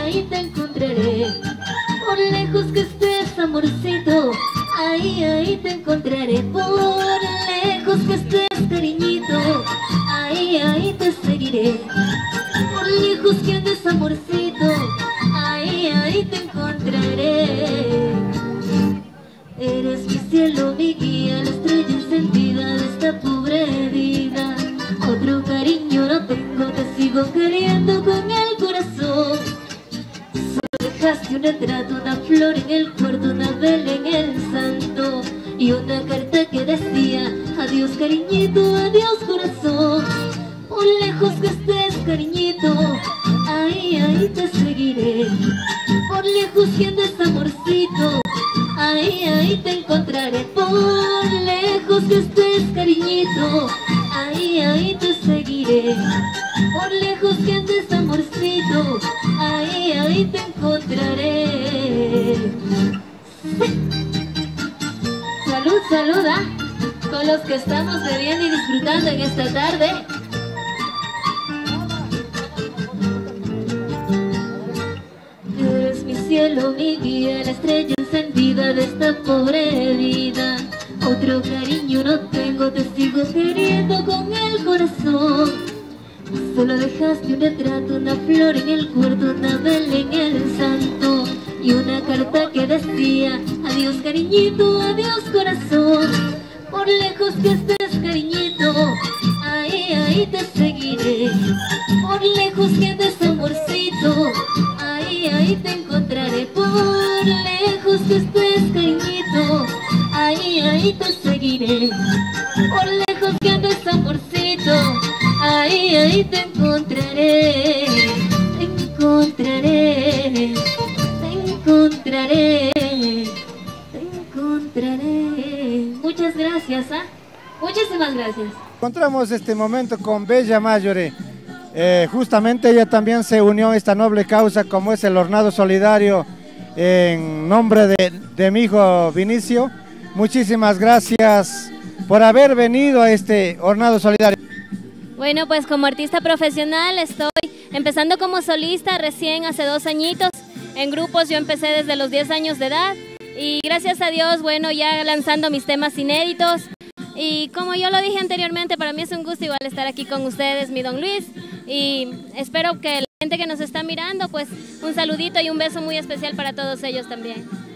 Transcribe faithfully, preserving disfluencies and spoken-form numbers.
ahí te encontraré. Por lejos que estés, amorcito, ahí, ahí te encontraré. Por lejos que estés, cariñito, ahí, ahí te seguiré. Por lejos que andes, amorcito, ahí, ahí te encontraré. Eres mi cielo, mi guía, la estrella encendida de esta pobre vida. Otro cariño no tengo, te sigo queriendo con el corazón. Solo dejaste un retrato, una flor en el cuarto, una vela en el santo y una carta que decía: adiós cariñito, adiós corazón. Por lejos que estés, cariñito, ahí, ahí te seguiré. Por lejos que andes, amorcito, ahí, ahí te encontraré. Por lejos que estés, cariñito, ahí, ahí te seguiré. Por lejos que andes, amorcito, ahí, ahí te encontraré. Salud, salud, ¿ah? Con los que estamos bebiendo y disfrutando en esta tarde. Eres mi cielo, mi guía, la estrella encendida de esta pobre vida. Otro cariño no tengo, te sigo queriendo con el corazón. Solo dejaste un retrato, una flor en el cuarto, una vela en el santo y una carta que decía: adiós cariñito, adiós corazón. Por lejos que estés, cariñito, ahí, ahí te seguiré. Por lejos que andes, amorcito, ahí, ahí te encontraré. Por lejos que estés, cariñito, ahí, ahí te seguiré. Por lejos que andes, amorcito, ahí, ahí te encontraré. Te encontraré, te encontraré, te encontraré. Muchas gracias, ¿ah? Muchísimas gracias. Encontramos este momento con Bella Mayore. Eh, justamente ella también se unió a esta noble causa como es el Hornado Solidario en nombre de, de mi hijo Vinicio. Muchísimas gracias por haber venido a este Hornado Solidario. Bueno, pues como artista profesional estoy empezando como solista recién hace dos añitos. En grupos yo empecé desde los diez años de edad y gracias a Dios, bueno, ya lanzando mis temas inéditos. Y como yo lo dije anteriormente, para mí es un gusto igual estar aquí con ustedes, mi don Luis, y espero que la gente que nos está mirando, pues un saludito y un beso muy especial para todos ellos también.